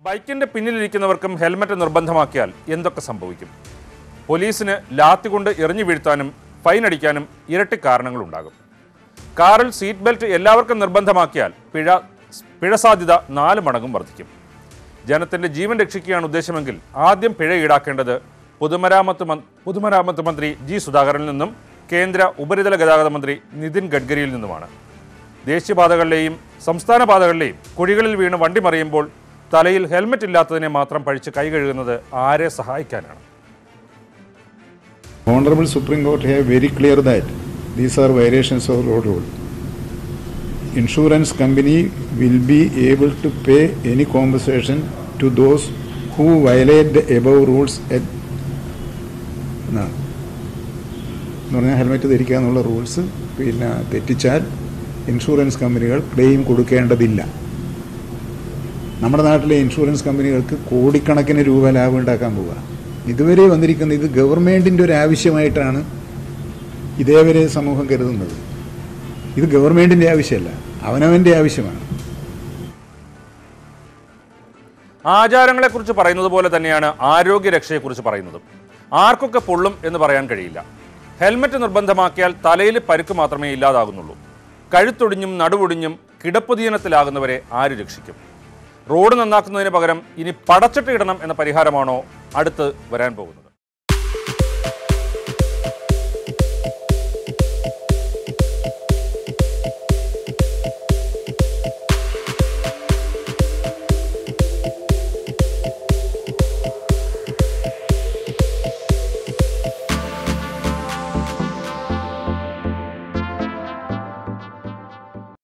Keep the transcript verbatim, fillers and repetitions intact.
ബൈക്കിന്റെ പിന്നിലിരിക്കുന്നവർക്കും ഹെൽമറ്റ് നിർബന്ധമാക്കിയാൽ എന്തൊക്കെ സംഭവിക്കും? പോലീസിന് ലാത്തി കൊണ്ട് എറിഞ്ഞു വീഴ്ത്താനും ഫൈൻ അടിക്കാനും ഇരട്ടി കാരണങ്ങളുണ്ടാകും. കാറിൽ സീറ്റ് ബെൽറ്റ് എല്ലാവർക്കും നിർബന്ധമാക്കിയാൽ പിഴ പിഴ സാധ്യത നാല് മടങ്ങും വർദ്ധിക്കും. ജനത്തിന്റെ ജീവൻ രക്ഷിക്കുകയാണ് ഉദ്ദേശമെങ്കിൽ ആദ്യം പിഴ ഈടാക്കേണ്ടത് പൊതുമരാമത്ത് പൊതുമരാമത്ത് മന്ത്രി ജി സുധാകരനിൽ നിന്നും കേന്ദ്ര ഉപരിതല ഗതാഗത മന്ത്രി നിതിൻ ഗഡ്കരിയിൽ നിന്നുമാണ്. ദേശീയപാതകളിലെയും സംസ്ഥാന പാതകളിലെയും കുഴികളിൽ വീണ് വണ്ടി മറിയുമ്പോൾ തലയിൽ ഹെൽമറ്റ് ഇല്ലാത്തതിനെ മാത്രം പഴിച്ച് കൈ കഴുകുന്നത് ആരെ സഹായിക്കാനാണ്? Honorable Supreme Court have very clear that these are violations of road rule. Insurance company will be able to pay any compensation to those who violate the above rules at എന്നാണ് എന്ന് പറഞ്ഞാൽ helmet ധരിക്കുക എന്നുള്ള rules പിന്നെ തെറ്റിച്ചാൽ insurance കമ്പനികൾ claim കൊടുക്കേണ്ടതില്ല. നമ്മുടെ നാട്ടിലെ insurance കമ്പനികൾക്ക് കോടിക്കണക്കിന് രൂപ ലാഭം ഉണ്ടാക്കാൻ പോവുക. ഇതുവരെ വന്നിരിക്കുന്ന ഇത് ഗവൺമെൻറ്റിൻ്റെ ഒരു ആവശ്യമായിട്ടാണ് ഇതേവരെ സമൂഹം കരുതുന്നത്. ഇത് ഗവൺമെൻറ്റിൻ്റെ ആവശ്യമല്ല, അവനവൻ്റെ ആവശ്യമാണ്. ആചാരങ്ങളെക്കുറിച്ച് പറയുന്നത് പോലെ തന്നെയാണ് ആരോഗ്യരക്ഷയെക്കുറിച്ച് പറയുന്നതും. ആർക്കൊക്കെ പൊള്ളും എന്ന് പറയാൻ കഴിയില്ല. ഹെൽമറ്റ് നിർബന്ധമാക്കിയാൽ തലയിൽ പരുക്ക് മാത്രമേ ഇല്ലാതാകുന്നുള്ളൂ. കഴുത്തൊടിഞ്ഞും നടുവൊടിഞ്ഞും കിടപ്പുദീനത്തിലാകുന്നവരെ ആര് രക്ഷിക്കും? റോഡ് നന്നാക്കുന്നതിന് പകരം ഇനി പടച്ചിട്ട് ഇടണം എന്ന പരിഹാരമാണോ അടുത്ത് വരാൻ പോകുന്നത്?